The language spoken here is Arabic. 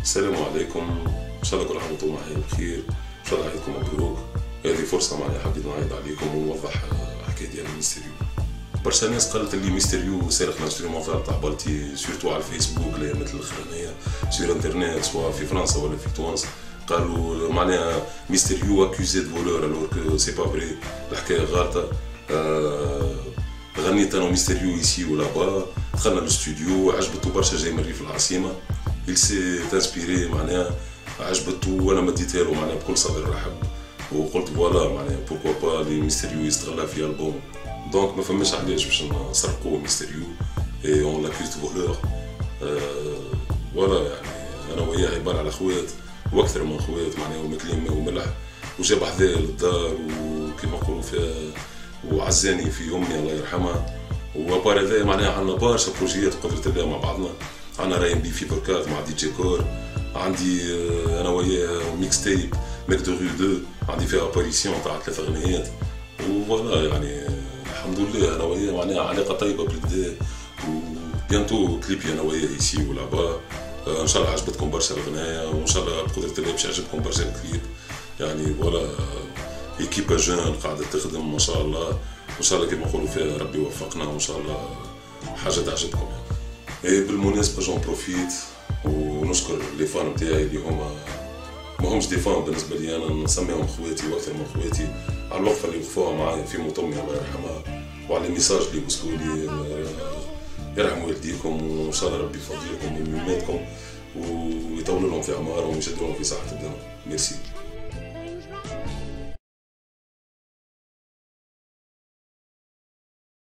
السلام عليكم، ان شاء الله كل عام وانتم معايا بخير، ان شاء الله عيدكم مبروك. هذه فرصه معناها حبيت نعيط عليكم ونوضح حكايه ديال ميستيريو. برشا ناس قالت لي ميستيريو سارق لانسترومونتال تاع بالتي سورتو على الفيسبوك الايامات الاخرانيه سور انترنت سواء في فرنسا ولا في تونس. قالوا معناها ميستيريو اكوزي دو فولور الور كو سي با فري، الحكايه غلطه. غنيت انا ميستيريو يسي ولا با، دخلنا للاستوديو عجبته برشا، جاي من ريف العاصمه، il s'est inspiré معناها عجبته وانا مديتها له معناها بكل صدر رحب، وقلت فوالا معناها بوركوا با لي ميستيريو يستغلها في البوم. دونك ما فماش علاش باش نسرقوه ميستيريو اي اون لاكوز دو فولور. فوالا يعني انا وياه عباره على خوات واكثر من خوات معناها، ومكليم وملح، وجاب حذايا للدار وكيما نقولوا فيها وعزاني في امي الله يرحمها. وابار هذايا معناها عندنا برشا بروجيات بقدرة الله مع بعضنا. عندنا راين بي فيبر كات مع دي جي كور، عندي انا وياه ميكس تيب ميك دو ريو 2 عندي فيها اباريسيون تاع 3 اغنيات. وفوالا يعني الحمد لله انا وياه معناها علاقه طيبه بالكدا، وبيانتو كليبي انا وياه يسي ولا با. ان شاء الله عجبتكم برشا الاغنيه، وان شاء الله بقدرة الله باش يعجبكم برشا الكليب. يعني فوالا ايكيبا جون قاعده تخدم ما شاء الله، وان شاء الله كيما نقولوا فيها ربي يوفقنا، وان شاء الله حاجه تعجبكم يعني. اي بالمناسبه جون بروفيت ونشكر لي فان نتاعي اللي هما ما همش دي فان بالنسبه لي، انا نسميهم خواتي واكثر من خواتي، على الوقفه اللي وقفوها معايا في موت امي الله يرحمها، وعلى الميساج اللي وصلوا لي يرحم والديكم، وان شاء الله ربي يفضلكم من ميماتكم ويطول لهم في اعمارهم ويشد لهم في صحه الدم. ميرسي.